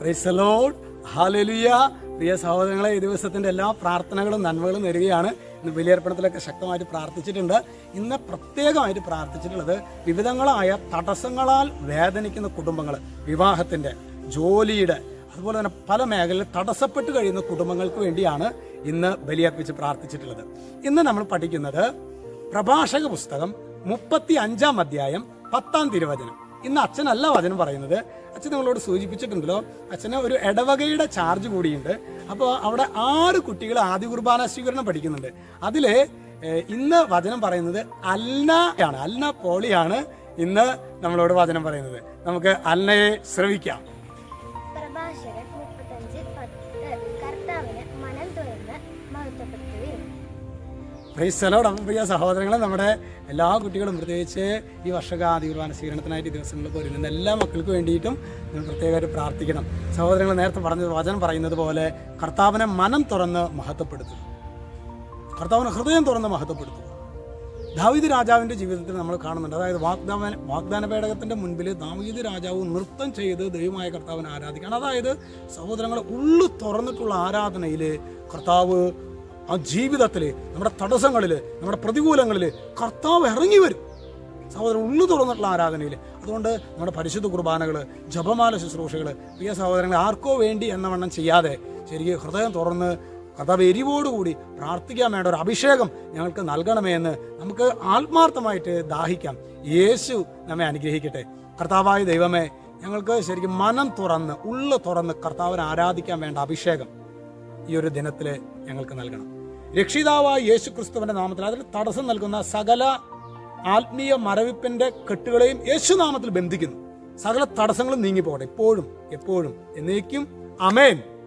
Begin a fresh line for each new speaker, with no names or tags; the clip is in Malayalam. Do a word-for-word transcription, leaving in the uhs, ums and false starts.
Price the lord, hallelujah. പ്രിയ സഹോദരങ്ങളെ, ഈ ദിവസത്തിന്റെ എല്ലാ പ്രാർത്ഥനകളും നന്മകളും നേരുകയാണ്. ഇന്ന് ബലിയർപ്പണത്തിലൊക്കെ ശക്തമായിട്ട് പ്രാർത്ഥിച്ചിട്ടുണ്ട്. ഇന്ന് പ്രത്യേകമായിട്ട് പ്രാർത്ഥിച്ചിട്ടുള്ളത് വിവിധങ്ങളായ തടസ്സങ്ങളാൽ വേദനിക്കുന്ന കുടുംബങ്ങൾ, വിവാഹത്തിന്റെ, ജോലിയുടെ, അതുപോലെ തന്നെ പല മേഖലയിൽ തടസ്സപ്പെട്ട് കഴിയുന്ന കുടുംബങ്ങൾക്ക് വേണ്ടിയാണ് ഇന്ന് ബലിയർപ്പിച്ച് പ്രാർത്ഥിച്ചിട്ടുള്ളത്. ഇന്ന് നമ്മൾ പഠിക്കുന്നത് പ്രഭാഷക പുസ്തകം മുപ്പത്തി അഞ്ചാം അധ്യായം പത്താം തിരുവചനം. ഇന്ന് അച്ഛനല്ല വചനം പറയുന്നത്. അച്ഛൻ നിങ്ങളോട് സൂചിപ്പിച്ചിട്ടുണ്ടല്ലോ, അച്ഛന് ഒരു ഇടവകയുടെ ചാർജ് കൂടിയുണ്ട്. അപ്പോൾ അവിടെ ആറ് കുട്ടികൾ ആദ്യ കുർബാന സ്വീകരണം പഠിക്കുന്നുണ്ട്. അതില് ഇന്ന് വചനം പറയുന്നത് അൽനയാണ്. അൽന പോളിയാണ് ഇന്ന് നമ്മളോട് വചനം പറയുന്നത്. നമുക്ക് അൽനയെ ശ്രവിക്കാം.
പ്രഭാഷകൻ മുപ്പത്തഞ്ച് പത്ത് കർത്താവിന് മനം തുറന്ന് മഹത്വപ്പെടുത്തുകയും.
Price the Lord. അപ്പം പ്രിയ സഹോദരങ്ങളെ, നമ്മുടെ എല്ലാ കുട്ടികളും പ്രത്യേകിച്ച് ഈ വർഷക ആദ്യ കുർബാന സ്വീകരണത്തിനായിട്ട് ദിവസങ്ങളിൽ ഒരുങ്ങുന്ന എല്ലാ മക്കൾക്ക് വേണ്ടിയിട്ടും നിങ്ങൾ പ്രത്യേകമായിട്ട് പ്രാർത്ഥിക്കണം. സഹോദരങ്ങൾ നേരത്തെ പറഞ്ഞത് വചനം പറയുന്നത് പോലെ കർത്താവിനെ മനം തുറന്ന് മഹത്വപ്പെടുത്തുക, കർത്താവിനെ ഹൃദയം തുറന്ന് മഹത്വപ്പെടുത്തുക. ദാവീദ് രാജാവിൻ്റെ ജീവിതത്തിൽ നമ്മൾ കാണുന്നുണ്ട്. അതായത് വാഗ്ദാന വാഗ്ദാന പേടകത്തിൻ്റെ മുൻപിൽ ദാവീദ് രാജാവ് നൃത്തം ചെയ്ത് ദൈവമായ കർത്താവിനെ ആരാധിക്കുകയാണ്. അതായത് സഹോദരങ്ങളെ, ഉള്ളു തുറന്നിട്ടുള്ള ആരാധനയിൽ കർത്താവ് ആ ജീവിതത്തിൽ, നമ്മുടെ തടസ്സങ്ങളിൽ, നമ്മുടെ പ്രതികൂലങ്ങളിൽ കർത്താവ് ഇറങ്ങി വരും. സഹോദരൻ, ഉള്ളു തുറന്നിട്ടുള്ള ആരാധനയിൽ. അതുകൊണ്ട് നമ്മുടെ പരിശുദ്ധ കുർബാനകൾ, ജപമാല ശുശ്രൂഷകൾ പ്രിയ സഹോദരങ്ങളെ ആർക്കോ വേണ്ടി എന്ന വണ്ണം ചെയ്യാതെ ശരിക്കും ഹൃദയം തുറന്ന് കർത്താവ് എരിവോടുകൂടി പ്രാർത്ഥിക്കാൻ വേണ്ട ഒരു അഭിഷേകം ഞങ്ങൾക്ക് നൽകണമേ എന്ന് നമുക്ക് ആത്മാർത്ഥമായിട്ട് ദാഹിക്കാം. യേശു നമ്മെ അനുഗ്രഹിക്കട്ടെ. കർത്താവായ ദൈവമേ, ഞങ്ങൾക്ക് ശരിക്കും മനം തുറന്ന് ഉള്ളു തുറന്ന് കർത്താവിനെ ആരാധിക്കാൻ വേണ്ട അഭിഷേകം ഈ ഒരു ദിനത്തിൽ ഞങ്ങൾക്ക് നൽകണം. രക്ഷിതാവായ യേശു ക്രിസ്തുവിന്റെ നാമത്തിൽ അതിൽ തടസ്സം നൽകുന്ന സകല ആത്മീയ മരവിപ്പിന്റെ കെട്ടുകളെയും യേശുനാമത്തിൽ ബന്ധിക്കുന്നു. സകല തടസ്സങ്ങളും നീങ്ങിപ്പോകട്ടെ, ഇപ്പോഴും എപ്പോഴും എന്നേക്കും. ആമേൻ.